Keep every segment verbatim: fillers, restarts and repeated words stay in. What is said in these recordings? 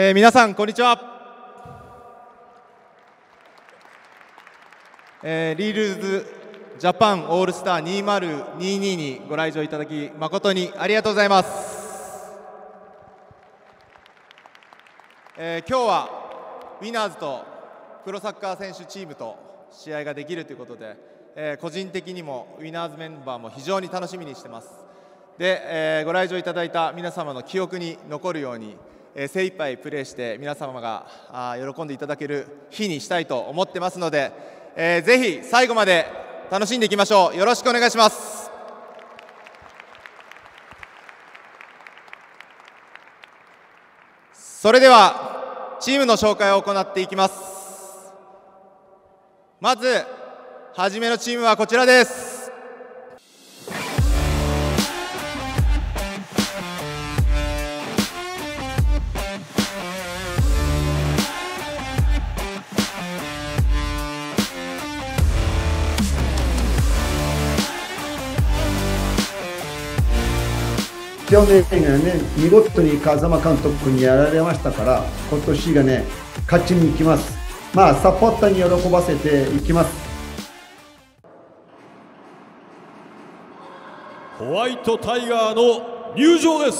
えー、皆さんこんにちは、えー、リールズジャパンオールスターにせんにじゅうににご来場いただき誠にありがとうございます。えー、今日はウィナーズとプロサッカー選手チームと試合ができるということで、えー、個人的にもウィナーズメンバーも非常に楽しみにしてます。で、えー、ご来場いただいた皆様の記憶に残るように、えー、精一杯プレーして皆様があ喜んでいただける日にしたいと思ってますので、えー、ぜひ最後まで楽しんでいきましょう。よろしくお願いします。それではチームの紹介を行っていきます。まず初めのチームはこちらです。 去年がね、見事に風間監督にやられましたから、今年がね、勝ちに行きます。まあ、サポーターに喜ばせていきます。 ホワイトタイガーの入場です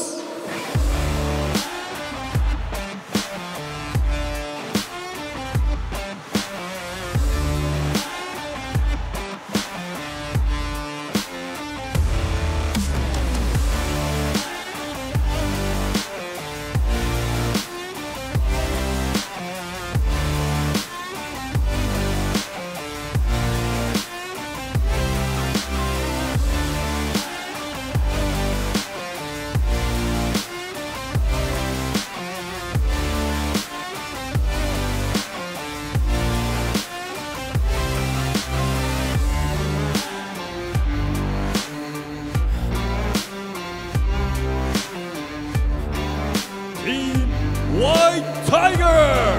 。White Tiger!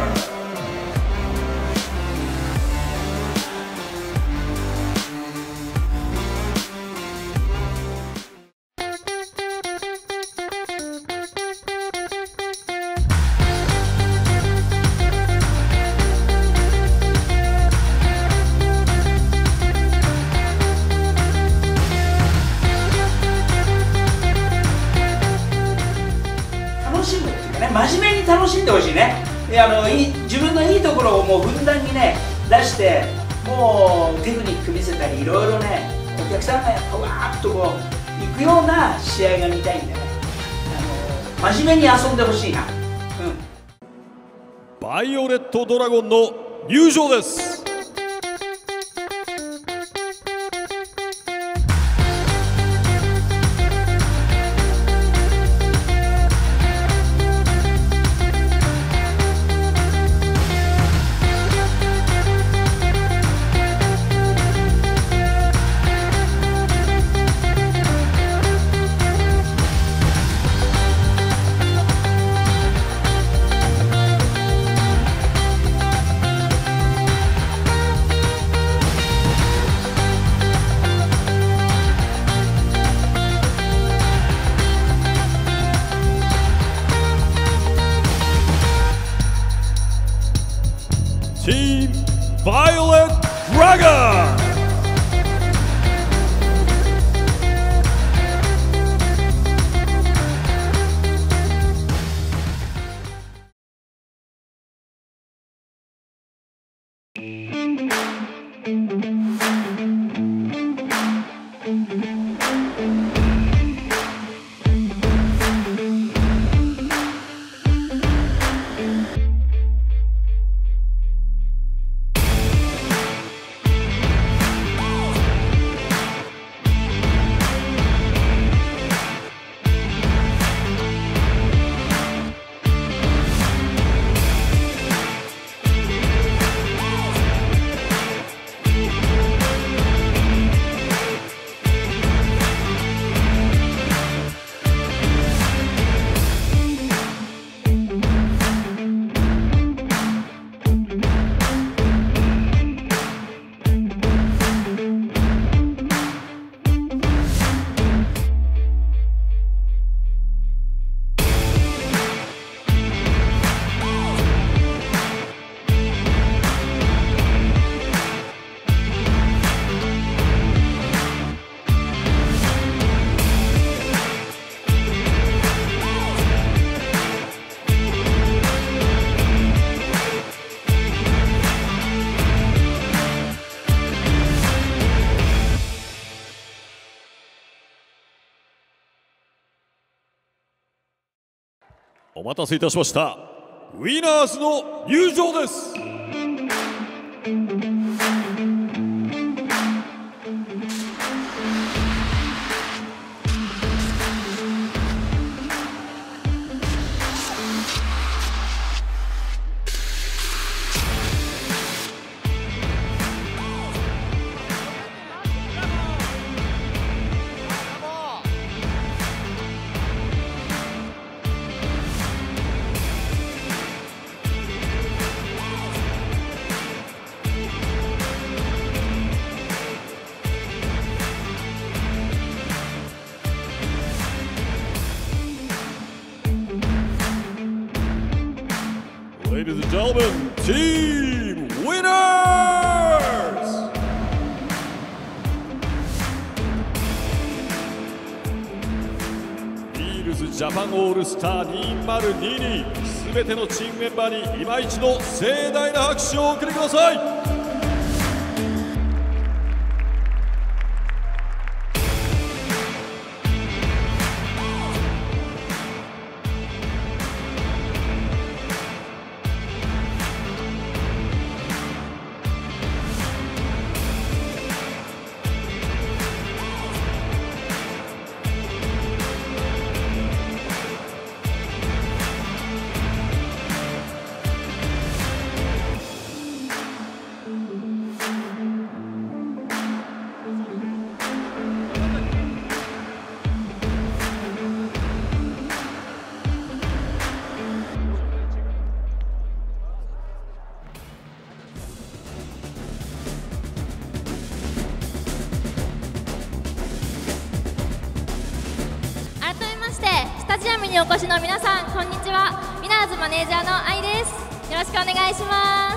真面目に楽しんでほしいね。いやあのい自分のいいところをもうふんだんにね出して、もうテクニック見せたりいろいろね、お客さんがやっぱわーっとこう行くような試合が見たいんでね、あの真面目に遊んでほしいな、うん、 バイオレットドラゴンの入場です。Team Violet Dragon! 待たせいたしました。ウィナーズの入場です。Ladies and gentlemen, Team Winners! ビールズジャパンオールスターにせんにじゅうに、すべてのチームメンバーに今一度盛大な拍手をお送りください。 スタジアムにお越しの皆さん、こんにちは。ウィナーズマネージャーの愛です。よろしくお願いします。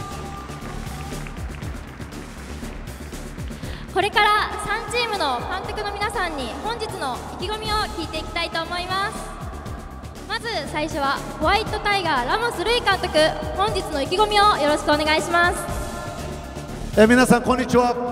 これからさんチームの監督の皆さんに本日の意気込みを聞いていきたいと思います。まず最初はホワイトタイガーラモス・ルイ監督、本日の意気込みをよろしくお願いします。 えー、皆さんこんにちは。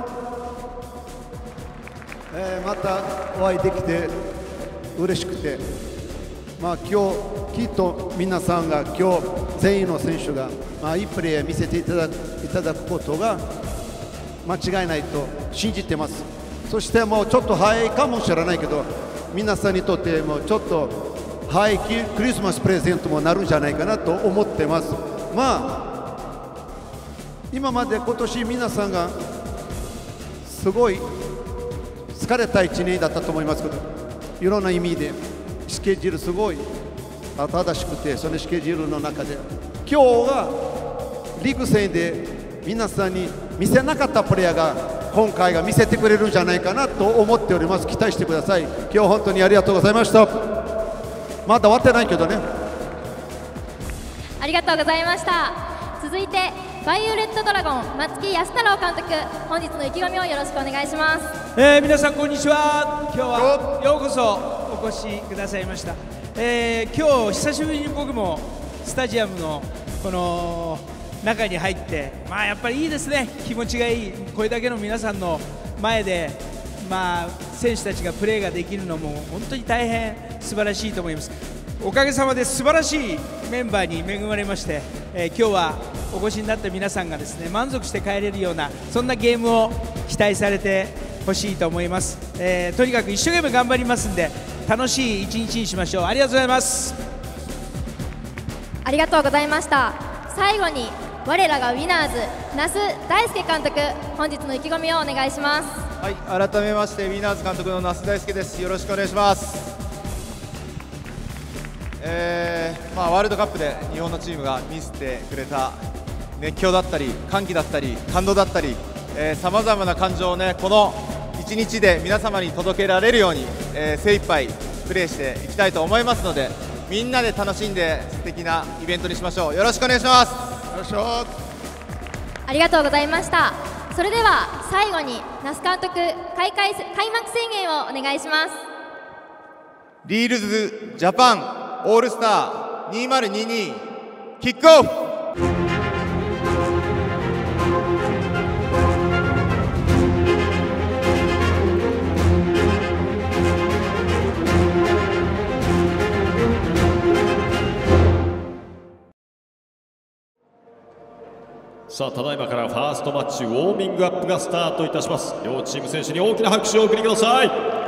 えー、またお会いできて嬉しくて、まあ、今日きっと皆さんが今日全員の選手が、まあ、いいプレーを見せていただく、いただくことが間違いないと信じてます。そしてもうちょっと早いかもしれないけど、皆さんにとってもちょっと早いクリスマスプレゼントもなるんじゃないかなと思ってます。まあ今まで今年皆さんがすごい疲れたいちねんだったと思いますけど、いろんな意味でスケジュールすごい正しくて、そのスケジュールの中で今日がリーグ戦で皆さんに見せなかったプレーが今回が見せてくれるんじゃないかなと思っております。期待してください。今日本当にありがとうございました。まだ終わってないけどね。 ありがとうございました。続いてバイオレットドラゴン松木安太郎監督、本日の意気込みをよろしくお願いします。 えー、皆さんこんにちは。今日はようこそお越しくださいました。えー、今日久しぶりに僕もスタジアムのこの中に入って、まあやっぱりいいですね。気持ちがいい。これだけの皆さんの前で、まあ選手たちがプレーができるのも本当に大変素晴らしいと思います。おかげさまで素晴らしいメンバーに恵まれまして、えー、今日はお越しになった皆さんがですね、満足して帰れるようなそんなゲームを期待されてほしいと思います。えー、とにかく一生懸命頑張りますんで、楽しい一日にしましょう。ありがとうございます。 ありがとうございました。最後に我らがウィナーズ那須大輔監督、本日の意気込みをお願いします。 はい、改めましてウィナーズ監督の那須大輔です。よろしくお願いします。えーまあ、ワールドカップで日本のチームが見せてくれた熱狂だったり歓喜だったり感動だったり、さまざまな感情をね、このいちにちで皆様に届けられるように、えー、精一杯プレーしていきたいと思いますので、みんなで楽しんで素敵なイベントにしましょう。よろしくお願いします。よろしく。 ありがとうございました。それでは最後に那須監督、開会開幕宣言をお願いします。 リールズジャパンオールスターにせんにじゅうにキックオフ。 さあただいまからファーストマッチウォーミングアップがスタートいたします。両チーム選手に大きな拍手をお送りください。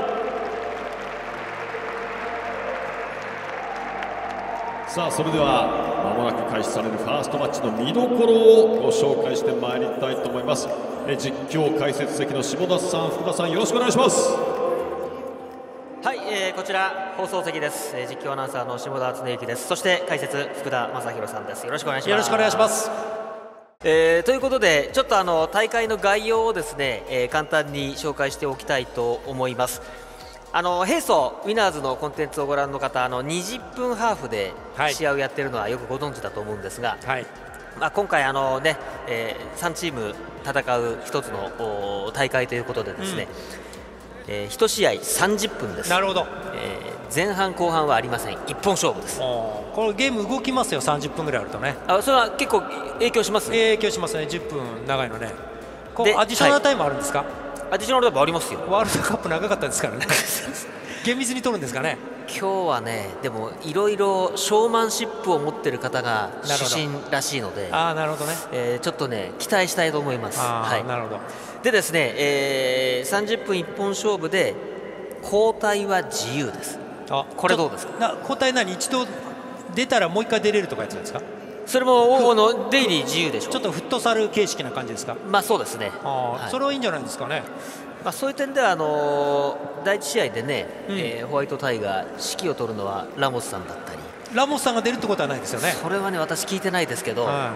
さあそれではまもなく開始されるファーストマッチの見どころをご紹介してまいりたいと思います。え実況解説席の下田さん、福田さん、よろしくお願いします。 はい、えー、こちら放送席です、えー、実況アナウンサーの下田恒之です。そして解説福田正博さんです。よろしくお願いします。 よろしくお願いします。 えー、ということでちょっとあの大会の概要をですね、えー、簡単に紹介しておきたいと思います。あの平素ウィナーズのコンテンツをご覧の方、あのにじゅっぷんハーフで試合をやっているのはよくご存知だと思うんですが、はい、まあ、今回あの、ねえー、さんチーム戦う一つの大会ということでですね、うん、えー、いち試合さんじゅっぷんです。 なるほど、 えー、前半後半はありません。一本勝負です。 このゲーム動きますよ、さんじゅっぷんぐらいあるとね。 あ、それは結構影響します、ね、 影響しますね。じゅっぷん長いのね。こうアディショナルタイムあるんですか？はい、 アディショナルタイムありますよ。 ワールドカップ長かったですからね厳密に取るんですかね。 今日はね、でもいろいろショーマンシップを持っている方が主審らしいので、 あ、なるほどね、 えー、ちょっとね期待したいと思います。はい、 なるほど。 でですね、えー、さんじゅっぷん一本勝負で交代は自由です。あ、これどうですか？ な交代何、一度出たらもう一回出れるとかやつですか？ それもあの出入り自由でしょう。 ちょっとフットサル形式な感じですか？ まあそうですね。 あ、はい、それはいいんじゃないですかね。 まあ、そういう点ではあのー、だいいち試合でね、うん、えー、ホワイトタイガー指揮を取るのはラモスさんだったり。 ラモスさんが出るってことはないですよね。 それはね私聞いてないですけど、 はい、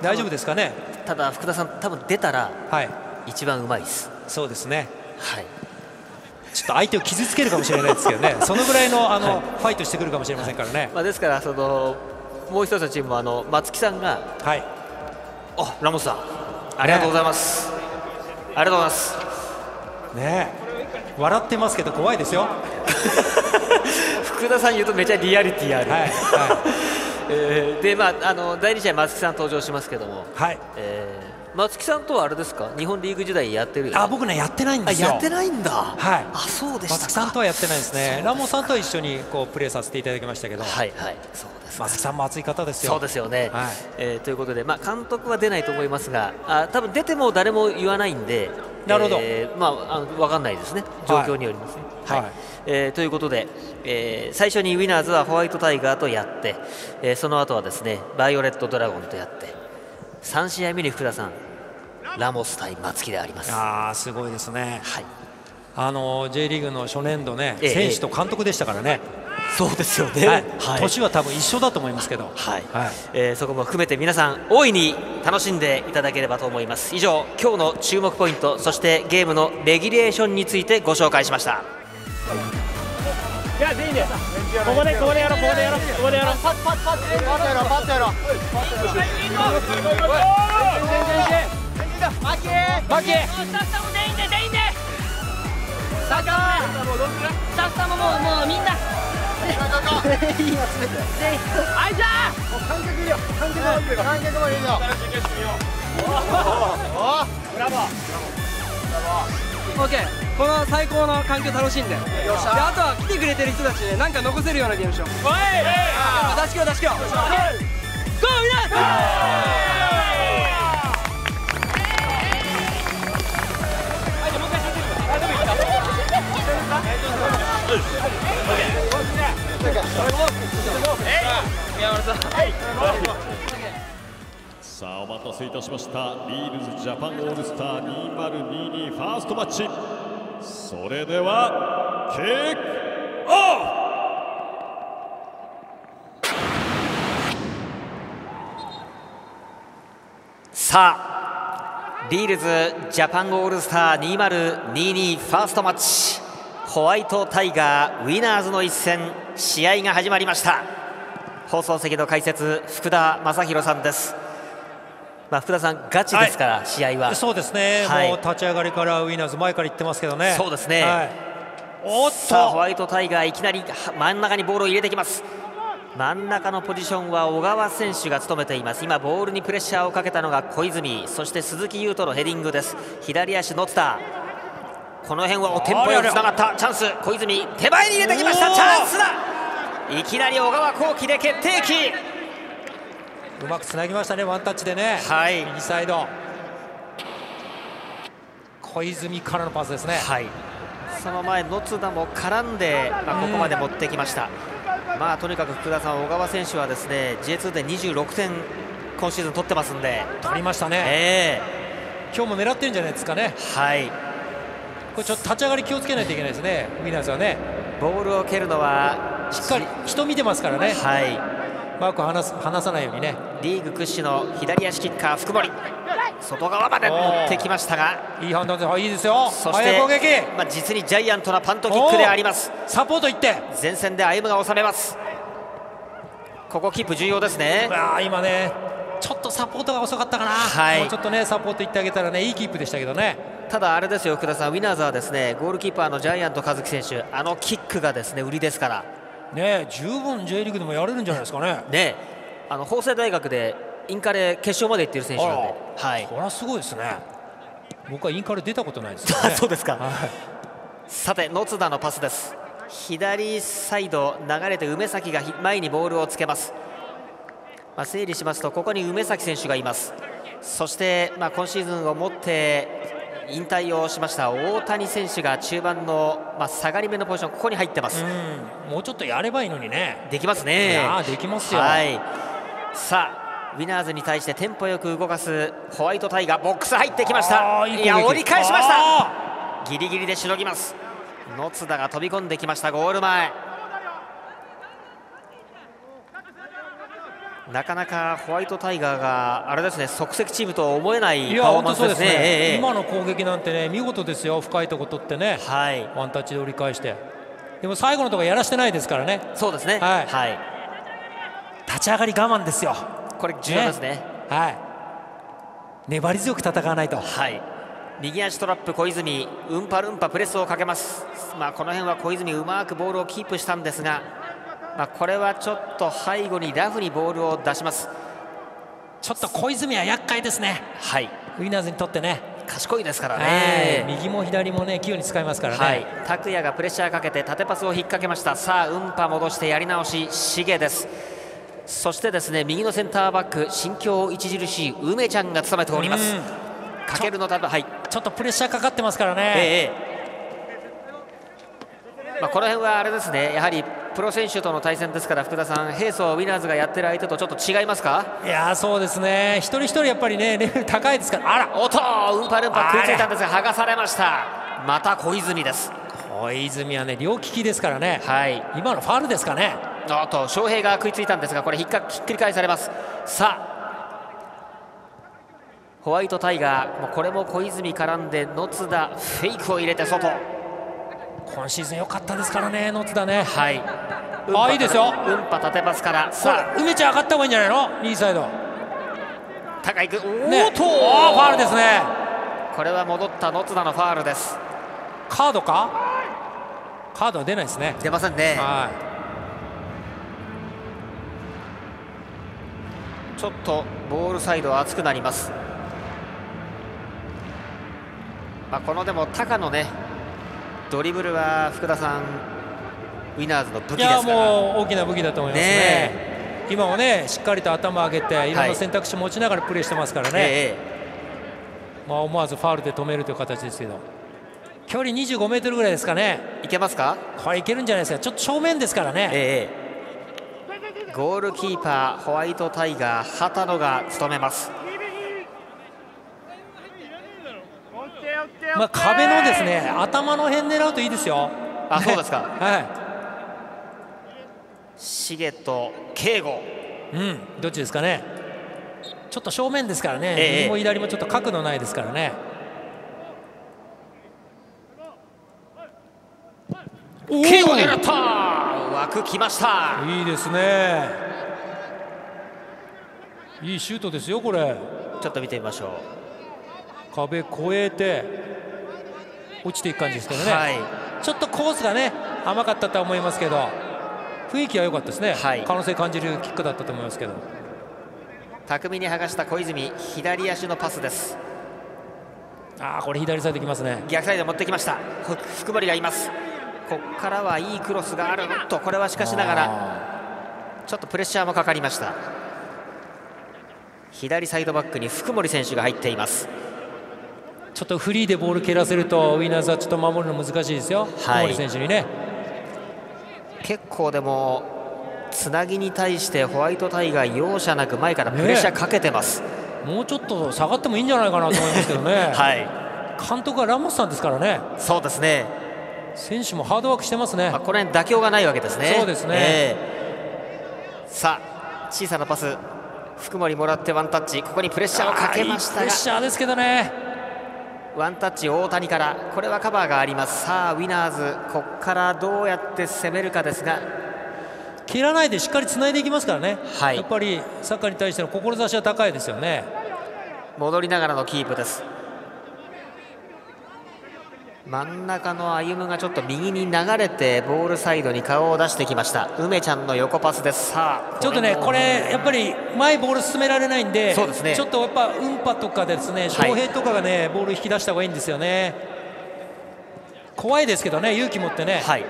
大丈夫ですかね。 ただ福田さん多分出たら、はい、一番うまいです。 そうですね。 はい。 ちょっと相手を傷つけるかもしれないですけどねそのぐらいの、あの、はい、ファイトしてくるかもしれませんからね。 まあですからそのもう一つのチームはあの松木さんが、はい、あ、ラモスさんありがとうございます、ね、ありがとうございますねえ、笑ってますけど怖いですよ福田さん言うとめちゃリアリティある、はいはい、えー、でまああのだいに試合松木さん登場しますけども、はい、えー、松木さんとはあれですか、日本リーグ時代やってるよ、ね、 あ、僕ねやってないんですよ。 やってないんだ。はい。あ、そうでしたか。 松木さんとはやってないですね。ラモさんとは一緒にこうプレーさせていただきましたけど、はいはい、そうです。松木さんも熱い方ですよ。 そうですよね。はい、えー、ということで、まあ監督は出ないと思いますが、あ、多分出ても誰も言わないんで、なるほど。えー、まああの分かんないですね。状況によりますね。はい。はい、えー、ということで、えー、最初にウィナーズはホワイトタイガーとやって、えー、その後はですねバイオレットドラゴンとやって、さん試合目に福田さん。ラモス対松木であります。 あー、すごいですね。はい、あの J リーグの初年度ね、ええ、選手と監督でしたからね。 そうですよね。はいはい、 年は多分一緒だと思いますけど、はいはい、 えー、そこも含めて皆さん大いに楽しんでいただければと思います。以上、今日の注目ポイント、そしてゲームのレギュレーションについてご紹介しました。 いや、全員でここでここでやろう、ここでやろう、ここでやろう、パッパッパッパッやろう、パッやろう、マキマキ、スタッフさんも全員で全員で、スタッフさんももうもうみんな全員集めて、はい、じゃあ観客いるよ、観客もいるよ、観客もいるよ。ブラボーオーケー、この最高の環境楽しんで、であとは来てくれてる人たちに何か残せるようなゲームしよう。おい、出し切ろう出し切ろう、ゴーみんな。 さあお待たせいたしました、リールズジャパンオールスターにせんにじゅうにファーストマッチ、それではキックオフ。 さあリールズジャパンオールスターにせんにじゅうにファーストマッチ、ホワイトタイガーウィナーズの一戦、試合が始まりました。放送席の解説福田正博さんです。まあ、福田さんガチですから、はい、試合はそうですね、はい、もう立ち上がりからウィナーズ前から行ってますけどね。 そうですね、はい、おっとさあホワイトタイガーいきなり真ん中にボールを入れてきます。真ん中のポジションは小川選手が務めています。今ボールにプレッシャーをかけたのが小泉、そして鈴木優斗のヘディングです。左足乗ってた、この辺はおテンポよくつながったチャンス、小泉手前に入れてきました、チャンスだ。いきなり小川幸輝で決定機。 うまくつなぎましたね、ワンタッチでね、 はい、 右サイド小泉からのパスですね。 はい、その前野津田も絡んで、まあ、ここまで持ってきました。まあとにかく福田さん、小川選手はですね ジェイツー でにじゅうろくてん今シーズン取ってますんで、 取りましたね、 えー、今日も狙ってるんじゃないですかね。 はい、 これちょっと立ち上がり気をつけないといけないですね、ウィナーズはね。 ボールを蹴るのはしっかり人見てますからね、 はい、 マークを離す離さないようにね。 リーグ屈指の左足キッカー福森、外側まで持ってきましたが、 いい判断です。いいですよ。 そして攻撃、 まあ、実にジャイアントなパントキックであります。 サポートいって前線で歩夢が収めます。ここキープ重要ですね。 あ今ねちょっとサポートが遅かったかな、はい、もうちょっとねサポートいってあげたらねいいキープでしたけどね。 ただあれですよ福田さん、ウィナーズはですねゴールキーパーのジャイアント和樹選手、あのキックがですね売りですからね、十分 J リーグでもやれるんじゃないですかね。 ね、あの法政大学でインカレ決勝まで行っている選手なんで、はい、 これはすごいですね。僕はインカレ出たことないですけどね。 そうですか、はい、さて野津田のパスです。左サイド流れて梅崎が前にボールをつけます。まあ、整理しますとここに梅崎選手がいます。そして、まあ、今シーズンをもって引退をしました大谷選手が中盤の、まあ、下がり目のポジション、ここに入ってます。 うん、もうちょっとやればいいのにね。 できますね。 いやできますよ、 はい、さあウィナーズに対してテンポよく動かすホワイトタイガー、ボックス入ってきました。いや折り返しました。ギリギリでしのぎます。野津田が飛び込んできました。ゴール前、なかなかホワイトタイガーがあれですね、即席チームとは思えないパフォーマンスですね。 ええ、今の攻撃なんてね見事ですよ。深いとこ取ってね、 はい、 ワンタッチで折り返して、でも最後のところやらしてないですからね。 そうですね、 はい、 はい、 立ち上がり我慢ですよ。 これ重要ですね。 ね、はい、粘り強く戦わないと。 はい、右足トラップ小泉、うんぱるんぱプレスをかけます。まあこの辺は小泉うまくボールをキープしたんですが、まあこれはちょっと背後にラフにボールを出します。 ちょっと小泉は厄介ですね。 はい、 ウィナーズにとってね、 賢いですからね。 右も左もね器用に使いますからね。 はい、拓也がプレッシャーかけて縦パスを引っ掛けました。さあうんぱ戻してやり直し重です。そしてですね右のセンターバック心境著しい梅ちゃんが務めております。かけるのたぶん、はい、 ちょっとプレッシャーかかってますからね。 ええ、まあこの辺はあれですね、やはりプロ選手との対戦ですから、福田さん、平素ウィナーズがやってる相手とちょっと違いますか？ いやそうですね、一人一人やっぱりねレベル高いですから。あら、 おっとうんぱるんぱ食いついたんですが剥がされました。また小泉です。 小泉はね両利きですからね。 はい、 今のファウルですかね。 おっと翔平が食いついたんですが、これひっかひっくり返されます。さあホワイトタイガー、もうこれも小泉絡んで野津田フェイクを入れて外。 今シーズン良かったですからね野津田ね。 はい、 あいいですよ。 うんぱ縦パスから、 さあ梅ちゃん上がった方がいいんじゃないの。右サイド高いく、おっと、 ね、ファウルですね。 これは戻った野津田のファウルです。 カードか。カードは出ないですね。 出ませんね。 はい、 ちょっとボールサイドは熱くなります。まあ、このでも高のねドリブルは福田さんウィナーズの武器ですから。いやもう大きな武器だと思いますね。ね今もねしっかりと頭上げていろんな選択肢持ちながらプレーしてますからね。はい、えー、まあ思わずファウルで止めるという形ですけど、距離にじゅうごメートルぐらいですかね。 いけますか。 これいけるんじゃないですか。ちょっと正面ですからね。 えー、ゴールキーパーホワイトタイガー畑野が務めます。 まあ壁のですね頭の辺狙うといいですよ。 あ、そうですか。 はい。 重と圭吾、 うん、どっちですかね。ちょっと正面ですからね。えー、右も左もちょっと角度ないですからね。 圭吾狙った。枠きました。 いいですね。いいシュートですよこれ。 ちょっと見てみましょう。 壁越えて落ちていく感じですけどね。はい、ちょっとコースがね甘かったとは思いますけど雰囲気は良かったですね。はい、可能性感じるキックだったと思いますけど。 巧みに剥がした小泉、左足のパスです。 ああこれ左サイドきますね。 逆サイド持ってきました。福森がいます。ここからはいいクロスがあると、これはしかしながらちょっとプレッシャーもかかりました。 左サイドバックに福森選手が入っています。 ちょっとフリーでボール蹴らせるとウィナーズはちょっと守るの難しいですよ、 はい、 福森選手にね。 結構でもつなぎに対してホワイトタイガー容赦なく前からプレッシャーかけてます、 ね、もうちょっと下がってもいいんじゃないかなと思いますけどね、 はい、 監督はラモスさんですからね。 そうですね、 選手もハードワークしてますね。 まあ、この辺妥協がないわけですね。 そうですね、 えー、さあ小さなパス福森もらってワンタッチ、ここにプレッシャーをかけましたが、 いいプレッシャーですけどね。 ワンタッチ大谷から、これはカバーがあります。さあウィナーズここからどうやって攻めるかですが、 蹴らないでしっかりつないでいきますからね、 はい、 やっぱりサッカーに対しての志は高いですよね。 戻りながらのキープです。真ん中の歩夢がちょっと右に流れてボールサイドに顔を出してきました。梅ちゃんの横パスです。さあちょっとねこれやっぱり前ボール進められないんで、 そうですね、 ちょっとやっぱ運波とかですね、翔平とかがね、はい、ボール引き出した方がいいんですよね。怖いですけどね、勇気持ってね、 はい、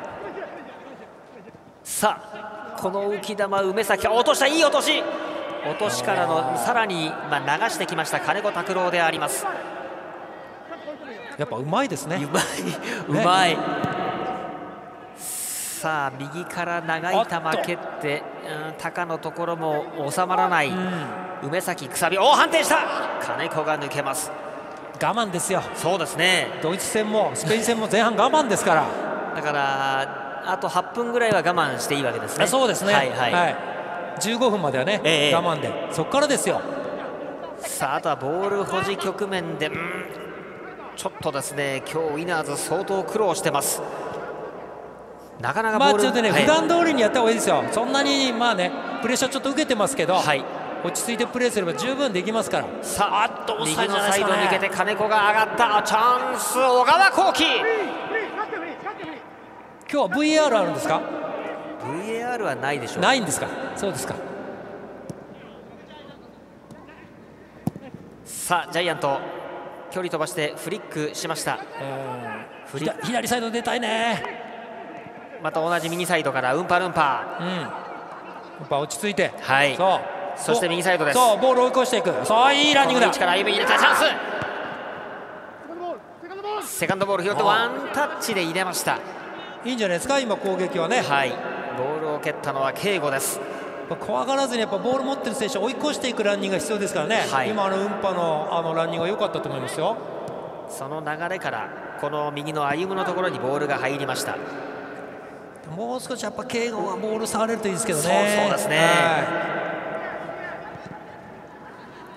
さあこの浮き球梅崎落とした、いい落とし、落としからのさらに、まあ、流してきました金子拓郎であります。 やっぱうまいですね。 うまい、うまい。さあ右から長い球蹴って、うん、高のところも収まらない、うん、梅崎くさび、お判定した、金子が抜けます。 我慢ですよ。そうですね、ドイツ戦もスペイン戦も前半我慢ですから、 だからあとはっぷんぐらいは我慢していいわけですね。 そうですね、はいはいはい、じゅうごふんまではね、ええ、我慢で、そこからですよ。 さああとはボール保持局面で、うん、ちょっとですね今日ウィナーズ相当苦労してます。なかなかボール、 まあちょっとね、はい、普段通りにやった方がいいですよ。そんなにまあねプレッシャーちょっと受けてますけど、はい、落ち着いてプレーすれば十分できますから。 さああっと右のサイド抜けて金子が上がった、チャンス小川幸輝。 今日は ブイエーアール あるんですか？ ブイエーアール はないでしょう。 ないんですか。そうですか。 さあジャイアント距離飛ばしてフリックしました。 フリ左サイド出たいね。 また同じ右サイドからウンパルンパ、 うん、やっぱ落ち着いて、 はい、そうそして右サイドです。 そうボール追い越していく、そういいランニングだ。 この位置から歩み入れたチャンス、セカンドボール拾ってワンタッチで入れました。 いいんじゃないですか今攻撃はね。 はい、ボールを蹴ったのは圭吾です。 怖がらずにやっぱボール持ってる選手追い越していくランニングが必要ですからね、はい、今あのウンパのあのランニングが良かったと思いますよ。 その流れからこの右の歩夢のところにボールが入りました。 もう少しやっぱ圭吾はボール触れるといいですけどね。 そうそうですね、はい、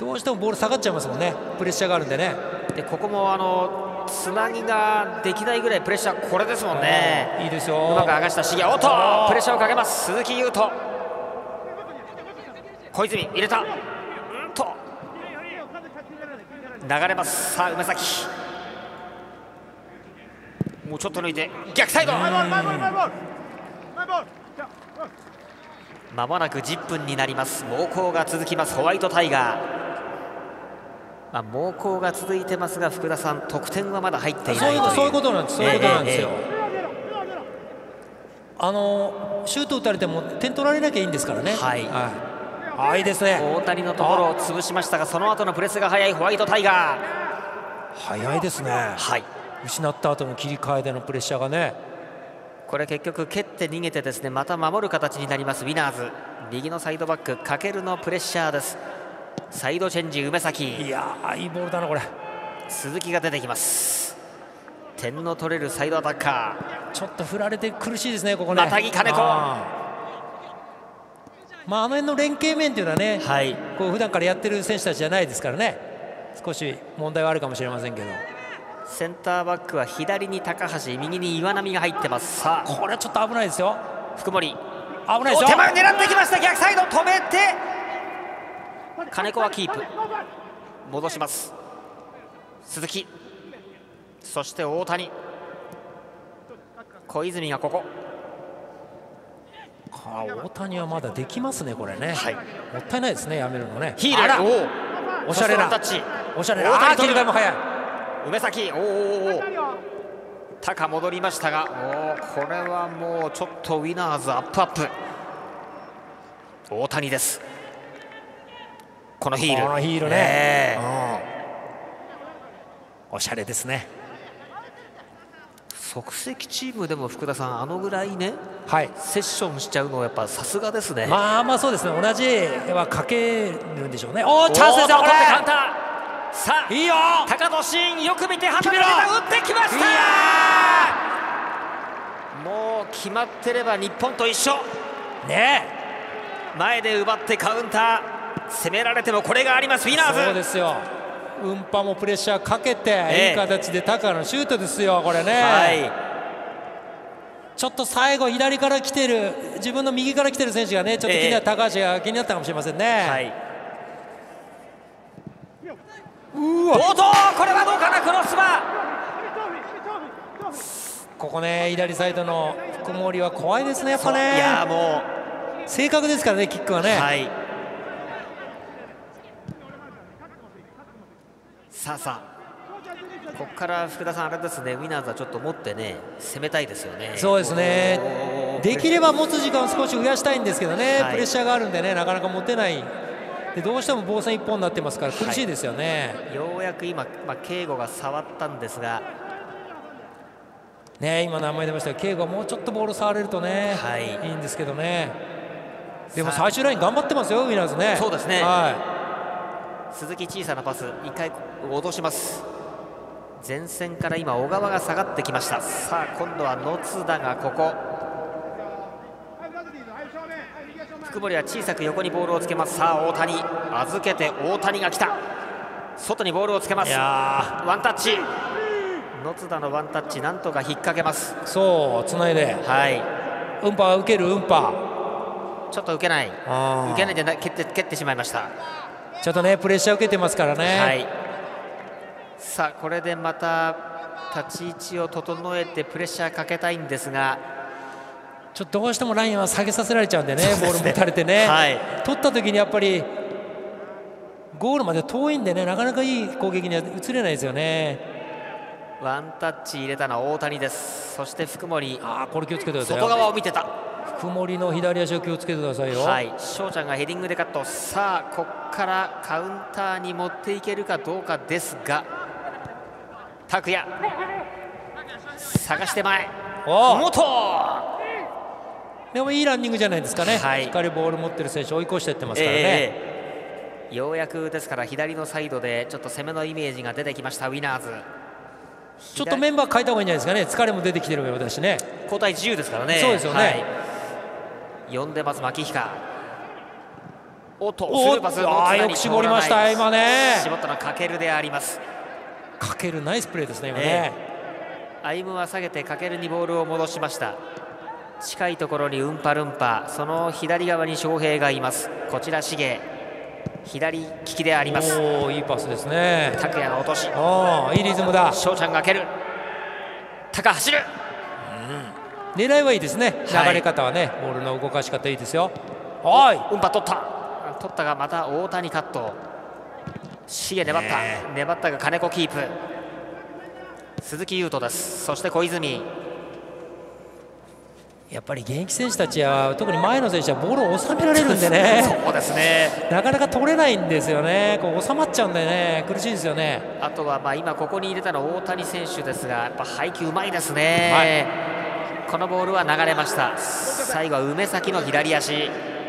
どうしてもボール下がっちゃいますもんね、プレッシャーがあるんでね。 でここもあのつなぎができないぐらいプレッシャー、これですもんね。 いいですよ。 うまく剥がした重、おっとプレッシャーをかけます。鈴木優斗、小泉入れた、うんと流れます。さあ梅崎もうちょっと抜いて逆サイド、まもなくじゅっぷんになります。猛攻が続きますホワイトタイガー、まあ、猛攻が続いてますが福田さん得点はまだ入っていないという。 そういうことなんです。そういうことなんですよ、えーえー、あのシュート打たれても点取られなきゃいいんですからね。はい、はい、あいいですね。 大谷のところを潰しましたがその後のプレスが速いホワイトタイガー、 速いですね。はい、失った後の切り替えでのプレッシャーがね、 これ結局蹴って逃げてですねまた守る形になりますウィナーズ。右のサイドバックかけるのプレッシャーです。サイドチェンジ梅崎、 いやーいいボールだなこれ。 鈴木が出てきます。点の取れるサイドアタッカー、ちょっと振られて苦しいですねここね。 またぎ金子、 あまああの辺の連携面というのはね、はい、こう普段からやってる選手たちじゃないですからね、少し問題はあるかもしれませんけど。 センターバックは左に高橋、右に岩波が入ってます。さあこれはちょっと危ないですよ。 福森危ないですよ。 手前狙ってきました、逆サイド止めて金子はキープ、戻します。鈴木、そして大谷、小泉がここ、 あ大谷はまだできますねこれね、はい、もったいないですねやめるのね。 ヒール、 おしゃれなタッチ、 おしゃれな、あ切り替えも早い。 梅崎、おお高戻りましたが、おこれはもうちょっとウィナーズアップアップ。大谷です。 このヒール、 このヒールね、うん、おしゃれですね。 即席チームでも福田さん、あのぐらいね、 はい、 セッションしちゃうのはやっぱさすがですね。 まあまあそうですね、同じはかけるんでしょうね。おお、チャンスですよこれ。 カウンター、さあいいよ、高野真、よく見て旗が出た、打ってきました。もう決まってれば日本と一緒ね。 前で奪ってカウンター、攻められてもこれがあります、ウィナーズ。 そうですよ、ウンパもプレッシャーかけて、ええ、いい形で高野シュートですよ、これね、はい、ちょっと最後、左から来てる、自分の右から来てる選手がね、ちょっと気になった、ええ、高橋が気になったかもしれませんね。はい、うわ、 おっと、これはどうかな、クロスバー、ここね、左サイドの福森は怖いですね、やっぱね、 いやもう正確ですからね、キックはね。はい、 さあさあ、ここから福田さん、あれですね、ウィナーズはちょっと持ってね、攻めたいですよね。 そうですね、できれば持つ時間を少し増やしたいんですけどね、はい、プレッシャーがあるんでね、なかなか持てない、でどうしても防戦一本になってますから苦しいですよね。 はい、ようやく今、まあ、圭吾が触ったんですが、 ね、今、名前出ましたが、圭吾はもうちょっとボール触れるとね、はい、いいんですけどね、でも最終ライン頑張ってますよ、ウィナーズね。 そうですね、 はい、 鈴木、小さなパス、いっかい落とします。前線から今、小川が下がってきました。さあ、今度は野津田がここ。福森は小さく横にボールをつけます。さあ、大谷、預けて大谷が来た。外にボールをつけます。ワンタッチ。野津田のワンタッチ、なんとか引っ掛けます。 そう、つないで。はい。ウンパ受ける、ウンパ。 ちょっと受けない。受けないで蹴って蹴ってしまいました。 ちょっとね、プレッシャー受けてますからね。はい、 さあ、これでまた立ち位置を整えてプレッシャーかけたいんですが、 ちょっとどうしてもラインは下げさせられちゃうんでね、ボール持たれてね、はい、取った時にやっぱりゴールまで遠いんでね、なかなかいい攻撃には移れないですよね。 ワンタッチ入れたのは大谷です。そして福森、 あー、これ気をつけてください。 外側を見てた。 福森の左足を気をつけてくださいよ。 はい、翔ちゃんがヘディングでカット。さあ、ここからカウンターに持っていけるかどうかですが、拓也探して前、元でもいいランニングじゃないですかね。はい、しっかりボール持ってる選手追い越していってますからね。 えー、ようやくですから左のサイドでちょっと攻めのイメージが出てきました、ウィナーズ。 ちょっとメンバー変えた方がいいんじゃないですかね。疲れも出てきてるようだしね。 交代自由ですからね。 そうですよね。はい、 呼んでます牧彦。おっと、スルーパス、 ああ、よく絞りました今ね。 絞ったのはかけるであります。 かけるナイスプレーですね今ね。 えー、アイムは下げてかけるにボールを戻しました。近いところにウンパルンパ、その左側に翔平がいます。こちら重、左利きであります。 おお、いいパスですね。 拓也の落とし、 おお、いいリズムだ。 翔ちゃんが蹴る、高走る、 うん、狙いはいいですね。流れ方はね、はい、ボールの動かし方いいですよ。はい、 ウンパ取った取ったがまた大谷カット。重粘った、粘ったが金子キープ。鈴木優斗です。そして小泉。 やっぱり現役選手たちは特に前の選手はボールを収められるんでねそうですね、 なかなか取れないんですよね。こう収まっちゃうんでね、苦しいですよね。 あとはまあ今ここに入れたのは大谷選手ですが、やっぱ配球うまいですね。はい、このボールは流れました。最後は梅崎の左足。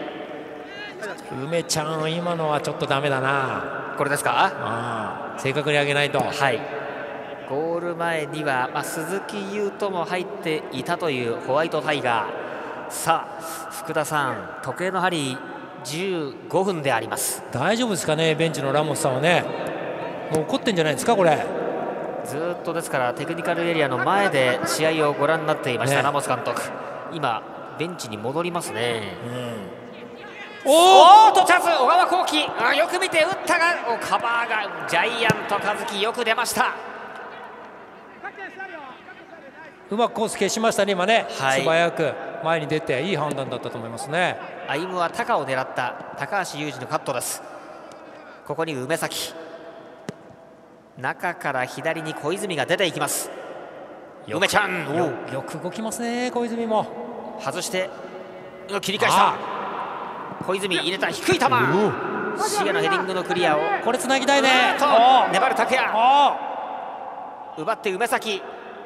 梅ちゃん、今のはちょっとダメだな。 これですか。 ああ、正確に上げないと。 はい、ゴール前には、まあ、鈴木優斗も入っていたというホワイトタイガー。さあ福田さん、時計の針じゅうごふんであります。 大丈夫ですかね、ベンチのラモスさんはね。もう怒ってんじゃないですかこれ。 ずっとですからテクニカルエリアの前で試合をご覧になっていました、ね、ラモス監督。今ベンチに戻りますね。うん、おーっとチャンス、小川幸輝、あ、よく見て打ったがカバーがジャイアント和樹、よく出ました。 うまくコース消しましたね今ね、はい、素早く前に出ていい判断だったと思いますね。 アイムは高を狙った高橋祐二のカットです。ここに梅崎、中から左に小泉が出ていきます。梅ちゃんよ, よく動きますね小泉も。 外して切り返した小泉、入れた低い球、 視野のヘディングのクリアをこれつなぎたいね。 粘る拓也、奪って梅崎、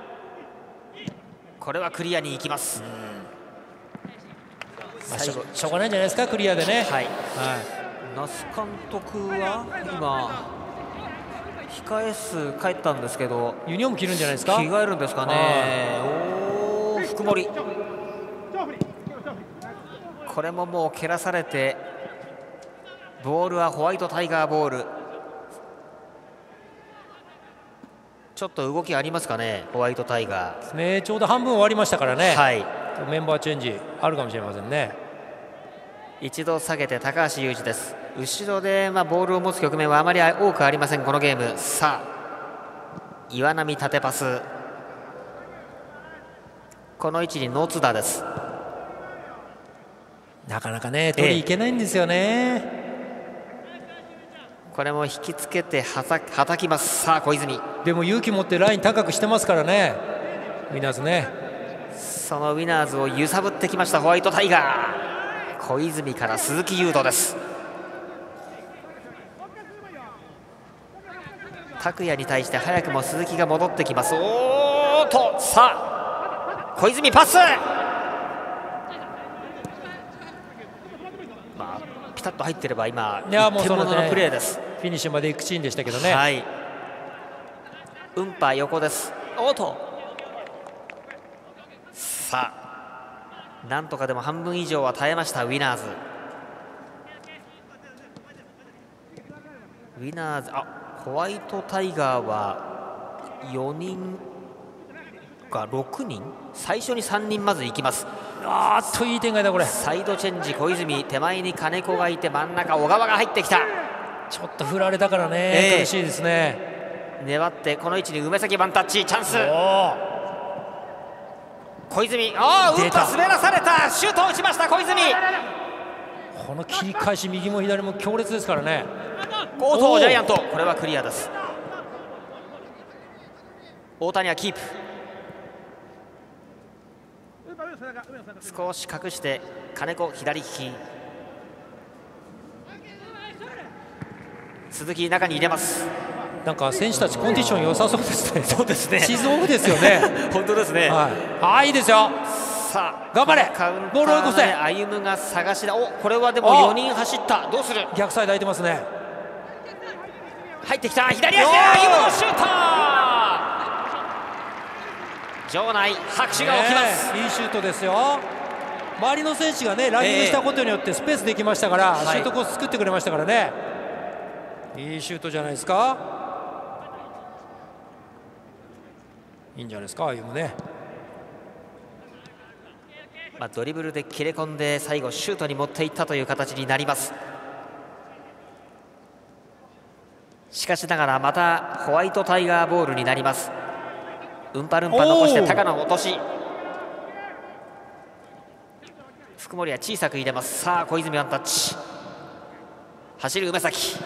これはクリアに行きます。 まあ、しょしょうがないんじゃないですか、クリアでね。 はい、はい、那須監督は今控え室帰ったんですけど、 ユニフォーム着るんじゃないですか。 着替えるんですかね。おお、福森、これももう蹴らされて、ボールはホワイトタイガーボール。ちょっと動きありますかね、ホワイトタイガー。 ね、ちょうど半分終わりましたからね。 はい、 メンバーチェンジあるかもしれませんね。 一度下げて高橋祐二です。後ろでまあボールを持つ局面はあまり多くありません、このゲーム。さあ、岩波縦パス、この位置に野津田です。 なかなかね、取りいけないんですよね。 ええ、これも引きつけてはたはたきます。さあ小泉、 でも勇気持ってライン高くしてますからね、ウィナーズね。 そのウィナーズを揺さぶってきましたホワイトタイガー。小泉から鈴木優斗です。拓也に対して早くも鈴木が戻ってきます。おーっと、さあ小泉パス、まあ、ピタッと入ってれば今一点物のプレーです。 フィニッシュまで行くシーンでしたけどね。 はい、ウンパ横です。おっと、さあなんとかでも半分以上は耐えましたウィナーズ。ウィナーズ、あ、ホワイトタイガーはよにんかろくにん、最初にさんにんまず行きます。 あーっといい展開だこれ。 サイドチェンジ小泉、手前に金子がいて真ん中小川が入ってきた。 ちょっと振られたからね、えー、苦しいですね。 粘ってこの位置に梅崎ワンタッチチャンス。小泉、ああ打った滑らされた、シュートを打ちました小泉。 この切り返し右も左も強烈ですからね。 強盗ジャイアント、これはクリアです。大谷はキープ、少し隠して金子左利き、鈴木中に入れます。 なんか選手たちコンディション良さそうですね。 そうですね、 シーズンオフですよね。 本当ですね。 はい、あーいいですよ。 さあ頑張れ、ボールを追い越せ。 歩夢が探しだ。お、これはでもよにん走った。どうする。 逆サイド空いてますね。 入ってきた、左足で歩夢のシュート。場内拍手が起きます、 ね、いいシュートですよ。周りの選手がねランニングしたことによってスペースできましたから、えー、シュートコース作ってくれましたからね、はい、いいシュートじゃないですか。いいんじゃないですか、ああいうのね。 まあ、ドリブルで切れ込んで最後シュートに持っていったという形になります。しかしながらまたホワイトタイガーボールになります。うんぱるんぱ残して高野落とし、福森は小さく入れます。さあ小泉ワンタッチ、走る梅崎、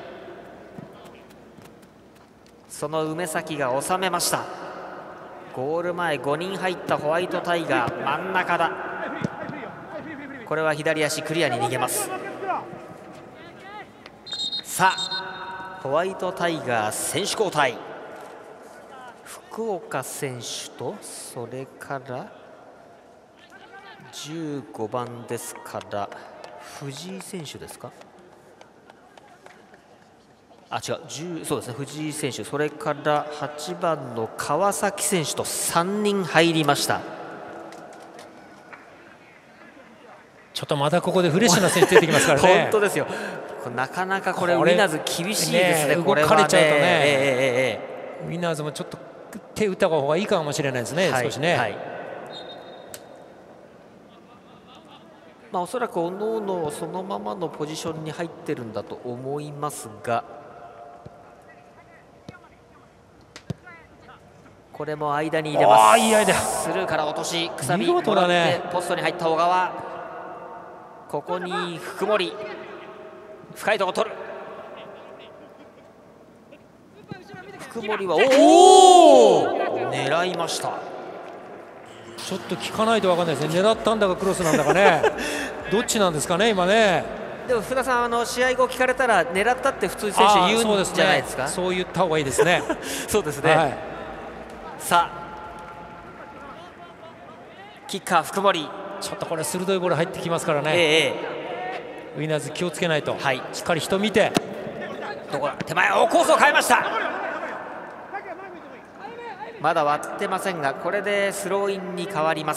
その梅崎が収めました。ゴール前ごにん入ったホワイトタイガー、真ん中だ。これは左足クリアに逃げます。さあホワイトタイガー選手交代、福岡選手とそれからじゅうごばんですから藤井選手ですか。あ、違う、じゅう、そうですね、藤井選手、それからはちばんの川崎選手とさんにん入りました。 ちょっとまたここでフレッシュな選手出てきますからね。 本当ですよ、なかなかこれウィナーズ厳しいですね。 ね、 これはね、 動かれちゃうとね、 えーえーえー、ウィナーズもちょっと手打った方がいいかもしれないですね、はい、少しね。はい、 まあ、おそらくおのおのそのままのポジションに入ってるんだと思いますが、これも間に入れます。 いい間、 スルーから落とし、くさびもらってポストに入った小川、ここに福森、深いとこ取る。福森はおお狙いました。 ちょっと聞かないと分かんないですね。狙ったんだかクロスなんだかね。どっちなんですかね今ね。 でも福田さん、あの試合後聞かれたら狙ったって普通に選手言うんじゃないですか。 そうですね、そう言った方がいいですね。 そうですね、はい、さあキッカー福森、 ちょっとこれ鋭いボール入ってきますからね、えー、ウィナーズ気をつけないと、はい、しっかり人見て、 どこだ、手前、おコースを変えました。まだ割ってませんが、これでスローインに変わります。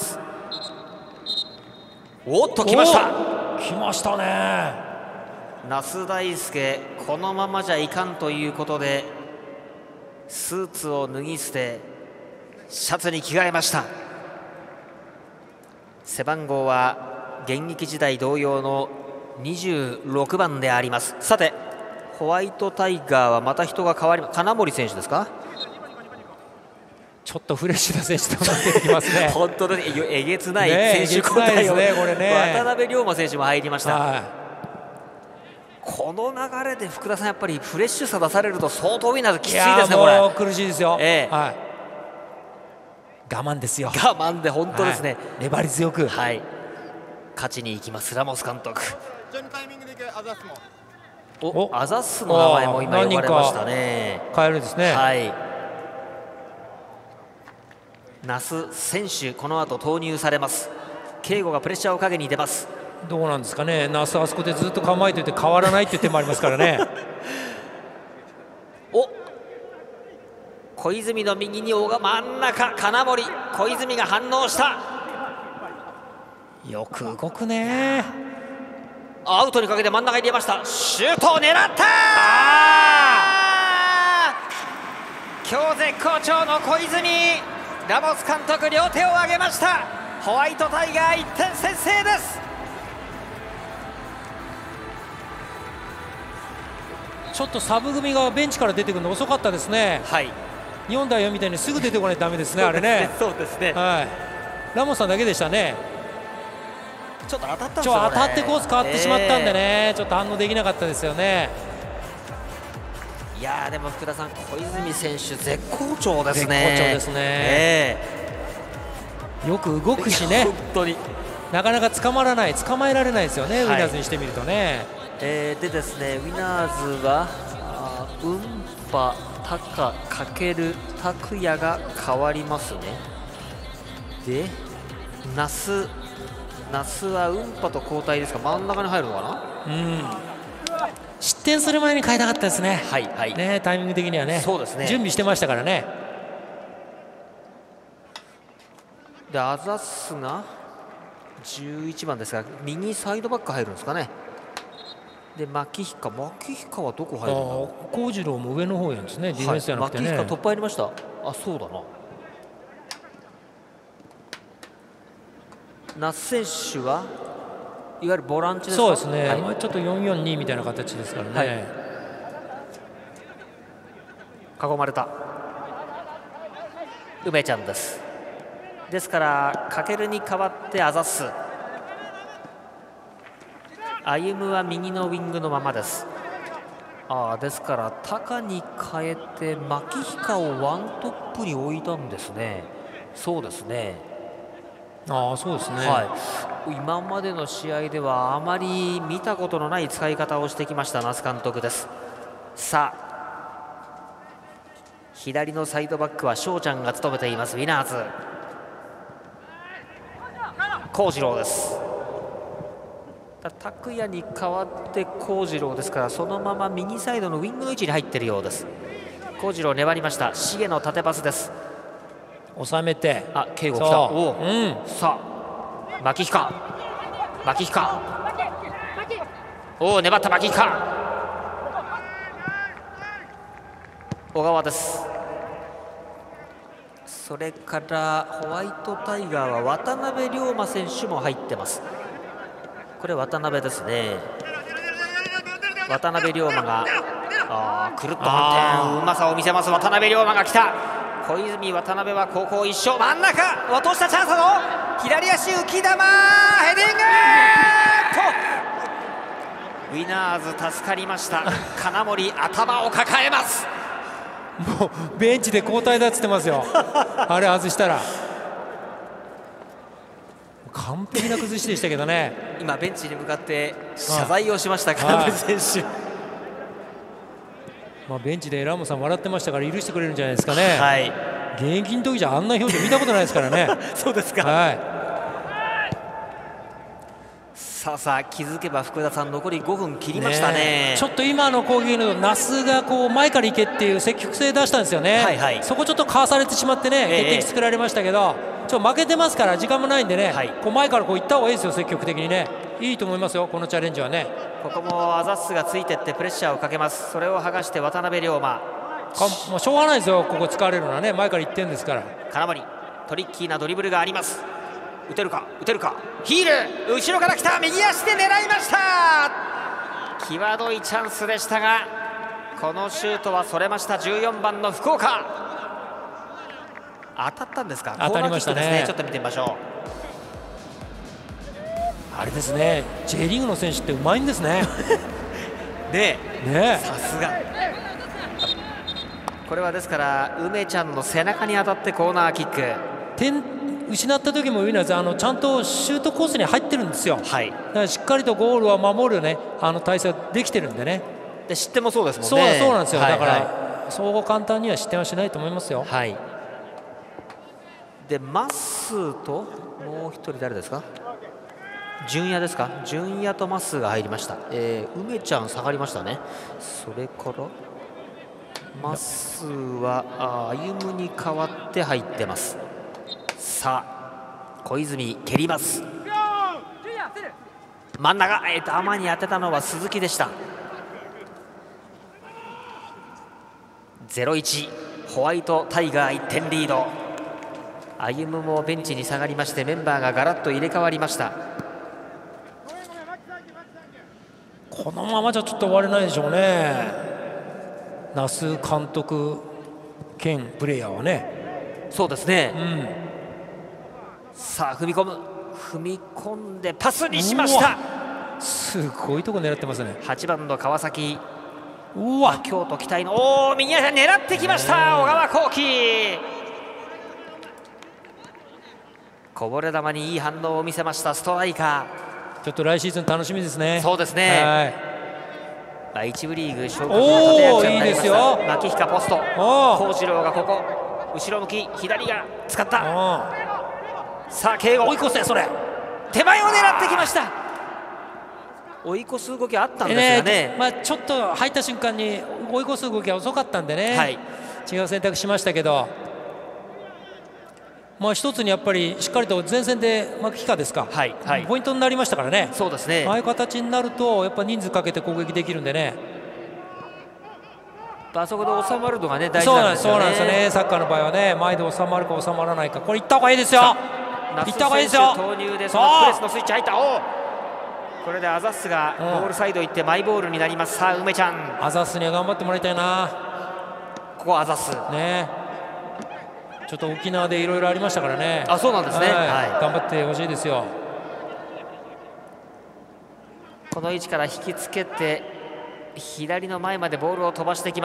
おっと来ました、 来ましたね。 那須大輔、このままじゃいかんということでスーツを脱ぎ捨てシャツに着替えました。背番号は現役時代同様のにじゅうろくばんであります。さてホワイトタイガーはまた人が変わり、金森選手ですか。 ちょっとフレッシュな選手となってきますね。 本当にえげつない選手交代を、 ね、これね、 渡辺龍馬選手も入りました。 はい、 この流れで福田さん、やっぱりフレッシュさ出されると相当ウィナーズきついですね。これもう苦しいですよ、 えーはい、我慢ですよ。 我慢で本当ですね、はい、 粘り強く、 はい、勝ちに行きますラモス監督。おアザスの名前も今呼ばれましたね。 変えるんですね。 はい、那須選手、この後投入されます。圭吾がプレッシャーをかけに出ます。 どうなんですかね、那須あそこでずっと構えていて変わらないっていう手もありますからね。 お小泉の右に小川、真ん中金森、小泉が反応した。 よく動くね。 アウトにかけて真ん中に入れました。シュートを狙った。今日絶好調の小泉、ラモス監督両手を挙げました。ホワイトタイガーいってん先制です。 ちょっとサブ組がベンチから出てくるの遅かったですね。 はい、 日本代表みたいにすぐ出てこないとダメですね。あれね。 そうですね、 はい、ラモスさんだけでしたね。 ちょっと当たったんですよね。 ちょ当たってコース変わってしまったんでね、えー、ちょっと反応できなかったですよね。 いやーでも福田さん、小泉選手絶好調ですね。 絶好調ですね、えー、よく動くしね、 本当になかなか捕まらない、捕まえられないですよね、はい、ウィナーズにしてみるとね。 えー、でですね、ウィナーズはウンパ、タカ、かける、タクヤが変わりますね。で那須那須はウンパと交代ですか、真ん中に入るのかな。 うん、失点する前に変えたかったですね。 はいはい、 ね、タイミング的にはね、 そうですね、 準備してましたからね。 でアザスがじゅういちばんですが、右サイドバック入るんですかね。で牧彦、牧彦はどこ入るの？ 幸次郎も上の方やんですね、ディフェンスじゃなくてね。 牧彦突破入りました。あ、そうだな。那須選手はいわゆるボランチですか。 そうですね、はい、まあちょっとよんよんにみたいな形ですからね、はい、 囲まれた梅ちゃんです。ですからかけるに代わってアザス、歩夢は右のウィングのままです。ああ、ですからタカに変えて牧彦をワントップに置いたんですね。そうですね。 ああ、そうですね、 はい、今までの試合ではあまり見たことのない使い方をしてきました那須監督です。さあ左のサイドバックは翔ちゃんが務めていますウィナーズ。幸次郎です。拓也に代わって幸次郎ですから、そのまま右サイドのウィングの位置に入っているようです。幸次郎粘りました。重野縦パスです。 収めて、 あ、圭吾来た。お、うん、さあ牧彦、牧彦、おお、粘った牧彦、小川です。それからホワイトタイガーは渡辺龍馬選手も入ってます。これ渡辺ですね。渡辺龍馬があくるっと反転、うまさを見せます。渡辺龍馬が来た。小泉渡辺は高校一勝、真ん中落としたチャンスの左足浮き球、ヘディングとウィナーズ助かりました。金森頭を抱えます。 もうベンチで交代だっつってますよ。あれ外したら完璧な崩しでしたけどね。 今ベンチに向かって謝罪をしました金森選手。 まあベンチでラモさん笑ってましたから許してくれるんじゃないですかね。 はい、 現役の時じゃあんな表情見たことないですからね。 そうですか。 はい、 さあさあ気づけば福田さん残りごふん切りましたね。 ね、ちょっと今の攻撃の那須がこう前から行けっていう積極性出したんですよね。 はいはい、そこちょっとかわされてしまってね、決定機作られましたけど、ちょっと負けてますから時間もないんでね、はい、こう前からこう行った方がいいですよ、積極的にね。いいと思いますよ、このチャレンジはね。 ここもアザッスがついてってプレッシャーをかけます。それを剥がして渡辺龍馬。 もうしょうがないですよ、ここ使われるのはね、前から行ってるんですから。 金森、トリッキーなドリブルがあります。打てるか打てるか、ヒール後ろから来た、右足で狙いました。際どいチャンスでしたがこのシュートはそれました。じゅうよんばんの福岡、当たったんですか。 当たりましたね。 コーナーキックですね。ちょっと見てみましょう。 あれですね、J リーグの選手ってうまいんですね。 ねえねさすが。これはですから梅ちゃんの背中に当たってコーナーキック。 点失った時もウィナーズあのちゃんとシュートコースに入ってるんですよ。 はい、 だからしっかりとゴールは守るね、あの体勢はできてるんでね。 で失点もそうですもんね。 そうそうなんですよ。 はい、 だから、はい、そう簡単には失点はしないと思いますよ。 はい。でまっすーともう一人誰ですか。純也ですか。純也とまっすーが入りました。えー、梅ちゃん下がりましたね。それからまっすーはあ歩むに代わって入ってます。さあ小泉蹴ります。真ん中、えー、と頭に当てたのは鈴木でした。ゼロいち、ホワイトタイガーいってんリード。歩夢もベンチに下がりましてメンバーがガラッと入れ替わりました。 このままじゃちょっと終われないでしょうね、那須監督兼プレイヤーはね。 そうですね、 うん、 さあ踏み込む、踏み込んでパスにしました。 すごいとこ狙ってますね。 はちばんの川崎、 うわ京都期待のおお右足狙ってきました。小川幸輝、こぼれ球にいい反応を見せましたストライカー。 ちょっと来シーズン楽しみですね。 そうですね、 はい、 まあ、一部リーグ昇格の立役者になりました。牧彦ポスト、幸次郎がここ後ろ向き左が使った。さあ慶応追い越せ、それ手前を狙ってきました。追い越す動きあったんですがね、 ね、まあ、ちょっと入った瞬間に追い越す動きが遅かったんでね、はい、違う選択しましたけど、まあ、一つにやっぱりしっかりと前線で牧彦ですか、 はいはい、 ポイントになりましたからね。 そうですね、 ああいう形になるとやっぱ人数かけて攻撃できるんでね、 あそこで収まるのがね大事なんですよね。 そうなんですよね、サッカーの場合はね、前で収まるか収まらないか、これいった方がいいですよ、いった方がいいですよ。 投入でそのプレスのスイッチ入った。おこれでアザッスがボールサイド行ってマイボールになります。さあ梅ちゃん、 アザッスには頑張ってもらいたいな。 ここはアザッスね、ちょっと沖縄でいろいろありましたからね。 あ、そうなんですね、はいはい、 頑張ってほしいですよ。 この位置から引きつけて左の前までボールを飛ばしてきます。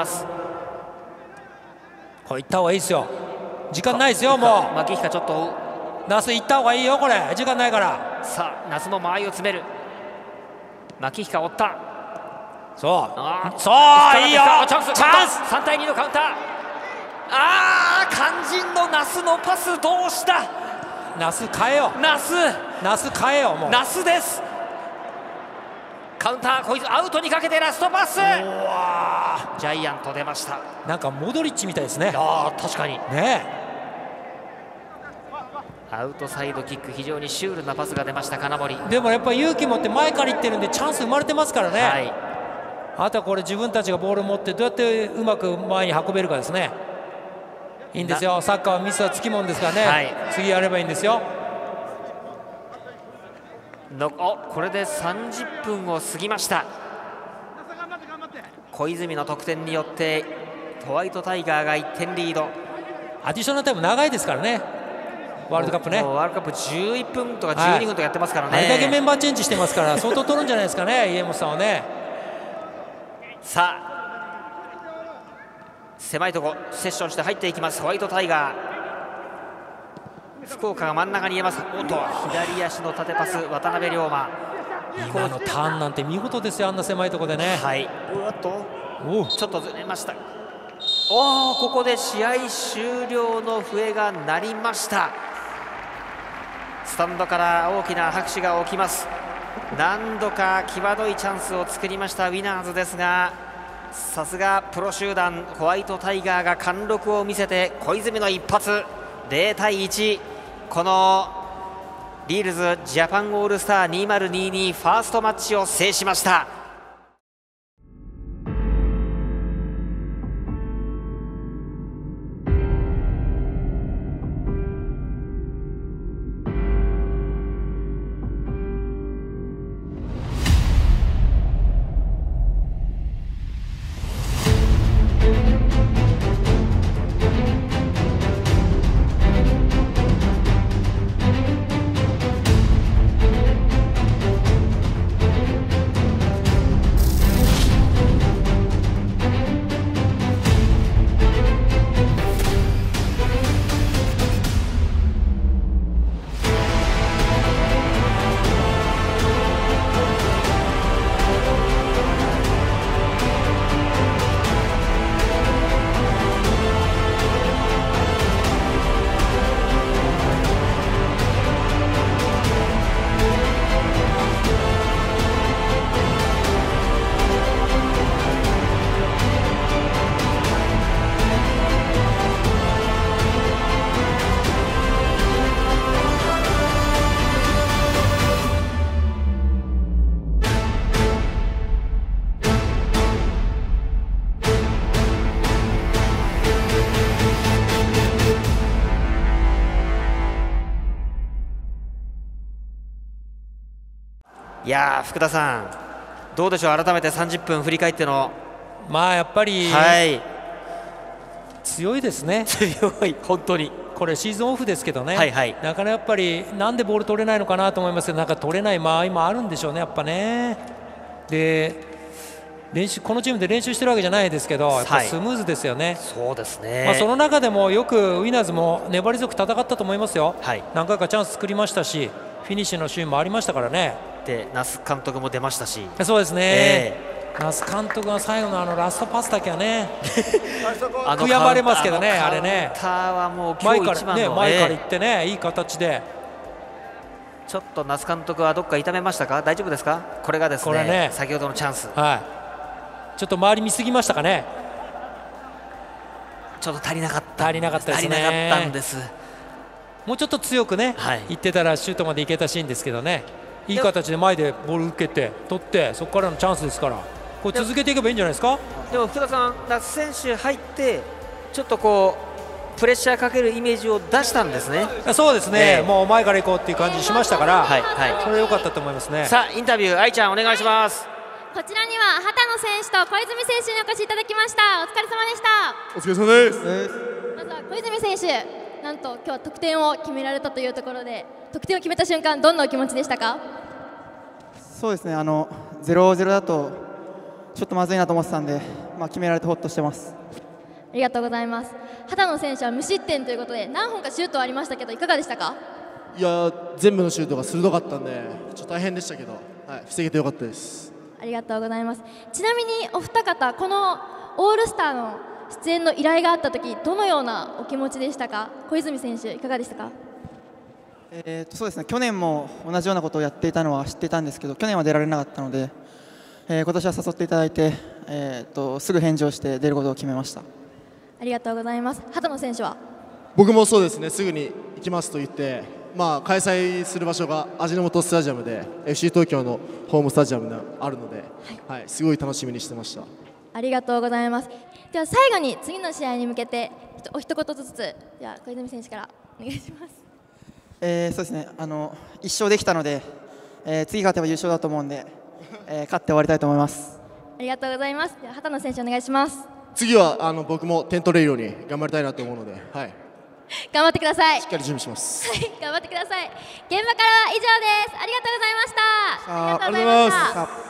これ行った方がいいですよ、時間ないですよ。もう牧彦ちょっと那須行った方がいいよ、これ時間ないから。 さあ那須も間合いを詰める。牧彦追った。 そうそういいよ、 チャンスチャンスさんたいにのカウンター。あー肝心の那須のパスどうした。 那須変えよう、 那須那須変えよう、もう那須です。カウンターこいつアウトにかけてラストパス。ジャイアント出ました。 なんかモドリッチみたいですね。 あー確かにね、 アウトサイドキック非常にシュールなパスが出ました金森。 でもやっぱり勇気持って前からいってるんでチャンス生まれてますからね、はい、あとはこれ自分たちがボールを持ってどうやってうまく前に運べるかですね。いいんですよ、サッカーはミスはつきもんですからね、はい、次やればいいんですよ。 のおこれでさんじゅっぷんを過ぎました。小泉の得点によってホワイトタイガーがいってんリード。 アディショナルタイム長いですからね、ワールドカップね。 ワールドカップじゅういっぷんとかじゅうにふんとかやってますからね、 はい、あれだけメンバーチェンジしてますから相当取るんじゃないですかね、家元さんはね。 さあ狭いとこセッションして入っていきますホワイトタイガー。 福岡が真ん中に入れます。おっと左足の縦パス渡辺龍馬、 今のターンなんて見事ですよ、あんな狭いところでね。 はい、うっとちょっとずれました。おお、ここで試合終了の笛が鳴りました。スタンドから大きな拍手が起きます。何度か際どいチャンスを作りましたウィナーズですが、さすがプロ集団ホワイトタイガーが貫禄を見せて小泉の一発ゼロたいいち、このリールズジャパンオールスターにせんにじゅうにファーストマッチを制しました。いやー福田さん、どうでしょう、改めてさんじゅっぷん振り返っての。 まあやっぱり、はい、強いですね。 強い、本当に。 これシーズンオフですけどね、 はいはい、 なかなかやっぱりなんでボール取れないのかなと思いますけど、なんか取れない間合いもあるんでしょうね、やっぱね。で練習このチームで練習してるわけじゃないですけど、やっぱスムーズですよね。はい、 そうですね。 まあその中でもよくウィナーズも粘り強く戦ったと思いますよ。はい、何回かチャンス作りましたし、フィニッシュのシーンもありましたからね。 で那須監督も出ましたし。 そうですね。えー、那須監督が最後のあのラストパスだけはね悔やまれますけどね、あれね。 カウンターはもう今日一番のね、前から行ってね、いい形で。 ちょっと那須監督はどっか痛めましたか、大丈夫ですか。これがです ね, ね先ほどのチャンス、 はい、ちょっと周り見すぎましたかね。 ちょっと足りなかった足りなかったですね。 足りなかったんです。 もうちょっと強くね、はい、行ってたらシュートまで行けたシーンですけどね、いい形で前でボール受けて取って、そこからのチャンスですから、これ続けていけばいいんじゃないですか。 でも福田さん、那須選手入ってちょっとこうプレッシャーかけるイメージを出したんですね。 そうですね、えー、もう前から行こうっていう感じしましたから、はいはい、それ良かったと思いますね。 さあインタビュー、愛ちゃんお願いします。 こちらには畑野選手と小泉選手にお越しいただきました。お疲れ様でした。 お疲れ様です。 まずは小泉選手、なんと今日は得点を決められたというところで、得点を決めた瞬間どんなお気持ちでしたか。 そうですね、あのゼロゼロだとちょっとまずいなと思ってたんで、まあ、決められてほっとしてます。 ありがとうございます。畑野選手は無失点ということで何本かシュートはありましたけど、いかがでしたか。 いや全部のシュートが鋭かったんでちょっと大変でしたけど、はい、防げてよかったです。 ありがとうございます。ちなみにお二方、このオールスターの出演の依頼があったとき、どのようなお気持ちでしたか。小泉選手いかがでしたか。 えー、とそうですね、去年も同じようなことをやっていたのは知っていたんですけど、去年は出られなかったので、えー、今年は誘っていただいて、えー、とすぐ返事をして出ることを決めました。 ありがとうございます。畑野選手は。 僕もそうですね、すぐに行きますと言って、まあ、開催する場所が味の素スタジアムで エフシー 東京のホームスタジアムがあるので、はいはい、すごい楽しみにしてました。 ありがとうございます。では最後に次の試合に向けてお一言ずつ、では小泉選手からお願いします。 えー、そうですね、あのいっ勝できたので、えー、次勝てば優勝だと思うんで、えー、勝って終わりたいと思います。 ありがとうございます。では畑野選手お願いします。 次はあの僕も点取れるように頑張りたいなと思うので、はい、 頑張ってください。 しっかり準備します。 はい、頑張ってください。現場からは以上です。ありがとうございました。 ありがとうございます。